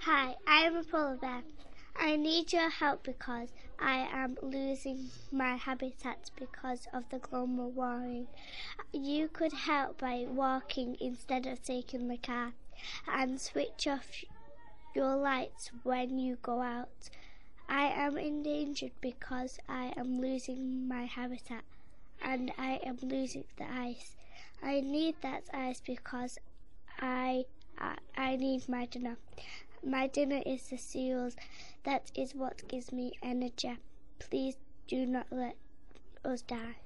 Hi, I am a polar bear. I need your help because I am losing my habitat because of the global warming. You could help by walking instead of taking the car and switch off your lights when you go out. I am endangered because I am losing my habitat and I am losing the ice. I need that ice because I need my dinner. My dinner is the seals. That is what gives me energy. Please do not let us die.